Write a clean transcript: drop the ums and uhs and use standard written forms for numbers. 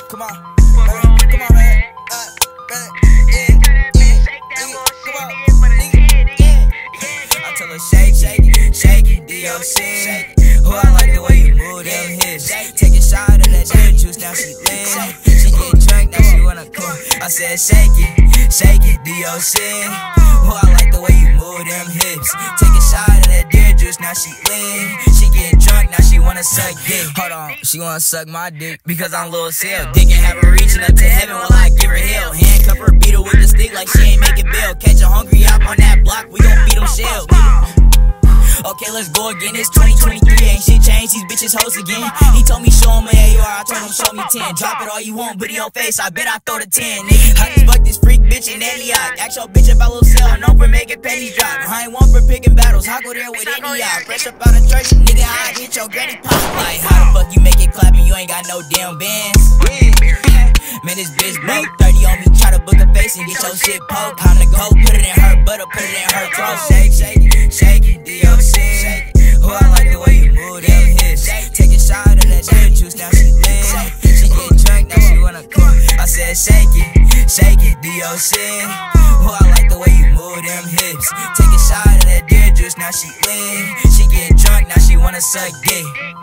Come on, come on, man. I tell her shake, D.O.C. Oh, I like the way you move them hips. Take a shot of that good juice, now she lit. She get drunk, now she wanna come. I said shake it, D.O.C. Oh, I like the way you move them hips. Take a shot of that deer juice, now she lit. She get drunk, now she wanna suck dick. Hold on, she wanna suck my dick because I'm Lil Seal. Dick and have her reaching up to heaven while I give her hell. Handcuff her, beat her with the stick like she ain't making bail. Catch a hungry op on that block, we gon' beat them shells. Okay, let's go again, it's 2023, ain't shit changed, these bitches hoes again. He told me show him an AR, I told him show me 10. Drop it all you want, but in your face, I bet I throw the 10, nigga. I just fucked this freak bitch in Antioch. Ask your bitch about Lil Cell, known for making pennies drop. I ain't one for picking battles, I go there with any eye. Fresh up out of church, nigga, I hit your granny pop. Like, how the fuck you make it clap and you ain't got no damn bands? Man, this bitch broke, 30 on me, try to book a face and get your shit poked. Time to go, put it in her butt or put it in her throat. Shake it, D.O.C. Oh, I like the way you move them hips. Take a shot of that good juice, now she lit. She get drunk, now she wanna come. I said shake it, D.O.C. Oh, I like the way you move them hips. Take a shot of that deer juice, now she lit. She get drunk, now she wanna suck dick.